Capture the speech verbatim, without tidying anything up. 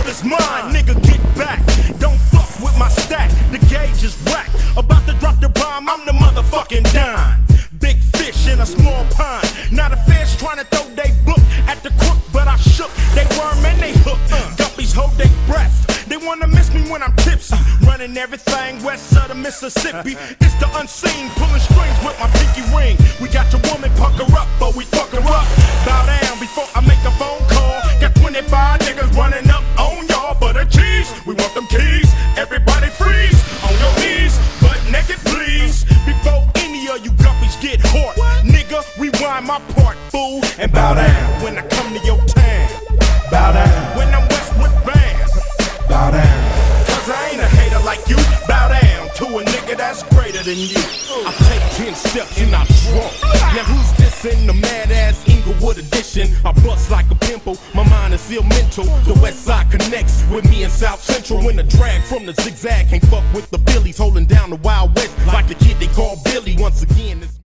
world is mine, nigga, get back. Don't fuck with my stack, the gauge is whack. About to drop the bomb, I'm the motherfucking dime. Big fish in a small pond. Not a fish trying to throw they book at the crook, but I shook. They worm and they hook. Guppies hold their breath. They wanna miss me when I'm tipsy. Running everything west of the Mississippi. It's the unseen, pulling strings with my pinky ring. We got your woman pucker up, but we fuck her up. Bow down before I make a phone call. Got twenty-five niggas running up on y'all for the cheese. We want them keys. Everybody freeze on your knees, butt naked please. Before any of you guppies get hot, nigga, rewind my part, fool, and bow down when I come to your town. Bow down when I'm Westwood Band. Bow down, cause I ain't a hater like you. Bow down to a nigga that's greater than you. I take ten steps and I drunk. Now who's this in the mad ass Inglewood edition? I bust like a pimple, my mind is still mental. The west side connects with me in South Central. When the drag from the zigzag can't fuck with the Phillies, holding down the Wild West like the kid they call Billy. Once again,